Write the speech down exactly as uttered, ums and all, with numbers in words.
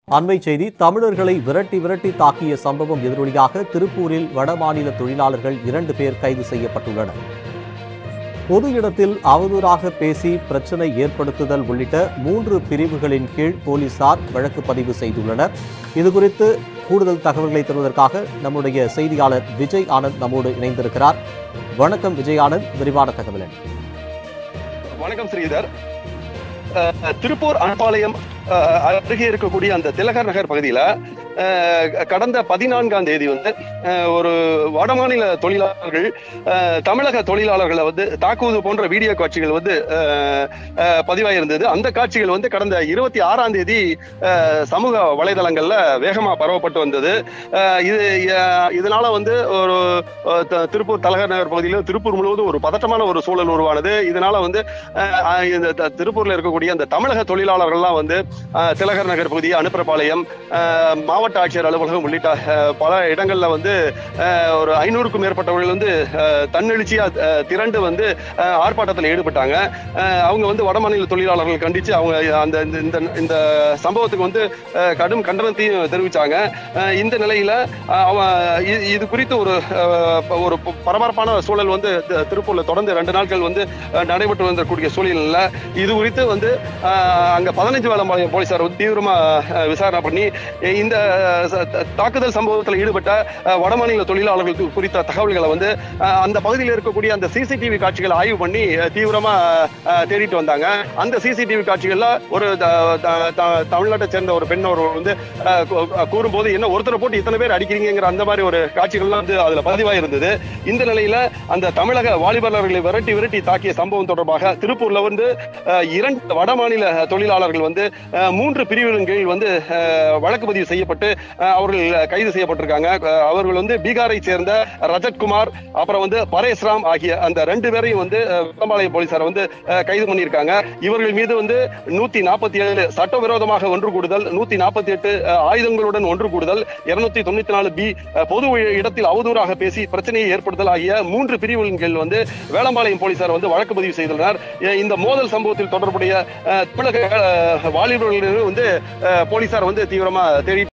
அண்மை செய்தி தமிழர்களை விரட்டி விரட்டி தாக்கிய சம்பவம் எதிரொலியாக திருப்பூரில் வடமாநில தொழிலாளர்கள் இரண்டு பேர் கைது செய்யப்பட்டுள்ளனர். பொது இடத்தில் அவதூறாக பேசி பிரச்சனை ஏற்படுத்துதல் உள்ளிட்ட மூன்று பிரிவுகளின் கீழ் போலீசார் வழக்கு பதிவு செய்துள்ளனர். இதுகுறித்து கூடுதல் தகவல்களை தருவதற்காக நம்முடைய செய்தியாளர் விஜய் ஆனந்த் நம்மோடு இணைந்திருக்கிறார். வணக்கம் விஜய் ஆனந்த், விரிவான தகவல். வணக்கம் ஸ்ரீதர். திருப்பூர் அனபாளையம் அருகே இருக்கக்கூடிய அந்த திலகர் நகர் பகுதியில கடந்த பதினான்காம் தேதி வந்து ஒரு வடமாநில தொழிலாளர்கள் தமிழக தொழிலாளர்களை வந்து தாக்குவது போன்ற வீடியோ காட்சிகள் வந்து பதிவாயிருந்தது. அந்த காட்சிகள் வந்து கடந்த இருபத்தி ஆறாம் தேதி சமூக வலைதளங்கள்ல வேகமா பரவப்பட்டு வந்தது. இது இதனால வந்து ஒரு திருப்பூர் திலகர் நகர் பகுதியில் திருப்பூர் முழுவதும் ஒரு பதட்டமான ஒரு சூழல் உருவானது. இதனால வந்து இந்த திருப்பூர்ல இருக்கக்கூடிய அந்த தமிழக தொழிலாளர்கள்லாம் வந்து திலகர் நகர் பகுதி, அனுப்பரபாளையம், மாவட்ட ஆட்சியர் அலுவலகம் உள்ளிட்ட பல இடங்கள்ல வந்து ஒரு ஐநூறுக்கும் மேற்பட்டவர்கள் வந்து தன்னெழுச்சியா திரண்டு வந்து ஆர்ப்பாட்டத்தில் ஈடுபட்டாங்க. அவங்க வந்து வடமாநில தொழிலாளர்கள் கண்டிச்சு அவங்க அந்த இந்த சம்பவத்துக்கு வந்து கடும் கண்டனத்தையும் தெரிவிச்சாங்க. இந்த நிலையில இது குறித்து ஒரு ஒரு பரபரப்பான சூழல் வந்து திருப்பூர்ல தொடர்ந்து ரெண்டு நாட்கள் வந்து நடைபெற்று வந்தக்கூடிய சூழலில் இது குறித்து வந்து அங்க பதினஞ்சு வேளம்பாளையம் போலீசார் வந்து தீவிரமா விசாரணை பண்ணி இந்த தாக்குதல் சம்பவத்தில் ஈடுபட்ட வடமாநில தொழிலாளர்கள் குறித்த தகவல்களை வந்து அந்த பகுதியில் இருக்கக்கூடிய அந்த சிசிடிவி காட்சிகளை ஆய்வு பண்ணி தீவிரமா தேடிட்டு வந்தாங்க. அந்த சிசிடிவி காட்சிகள்ல ஒரு தமிழ்நாட்டை சேர்ந்த ஒரு பெண் ஒரு வந்து கூறும்போது என்ன ஒருத்தரை போட்டு இத்தனை பேர் அடிக்கிறீங்கிற அந்த மாதிரி ஒரு காட்சிகள்லாம் வந்து அதுல பதிவாயிருந்தது. இந்த நிலையில அந்த தமிழக வாலிபர்களை விரட்டி விரட்டி தாக்கிய சம்பவம் தொடர்பாக திருப்பூர்ல வந்து இரண்டு வடமாநில தொழிலாளர்கள் வந்து மூன்று பிரிவுகளின் கீழ் வந்து வழக்கு பதிவு செய்யப்பட்டு அவர்கள் கைது செய்யப்பட்டிருக்காங்க. அவர்கள் வந்து பீகாரை சேர்ந்த ரஜத்குமார், அப்புறம் வந்து பரேஸ்ராம் ஆகிய அந்த ரெண்டு பேரையும் வந்து வடமாநில போலீசார் வந்து கைது பண்ணியிருக்காங்க. இவர்கள் மீது வந்து நூத்தி நாற்பத்தி ஏழு சட்டவிரோதமாக ஒன்று கூடுதல், நூத்தி நாற்பத்தி எட்டு ஆயுதங்களுடன் ஒன்று கூடுதல், இருநூத்தி தொண்ணூத்தி நாலு பி பொது இடத்தில் அவதூறாக பேசி பிரச்சனையை ஏற்படுத்தல் ஆகிய மூன்று பிரிவுகளின் கீழ் வந்து வேளம்பாளையம் போலீசார் வந்து வழக்கு பதிவு செய்துள்ளனர். இந்த மோதல் சம்பவத்தில் தொடர்புடைய தமிழக வாலிபர்கள் வந்து போலீசார் வந்து தீவிரமா தேடி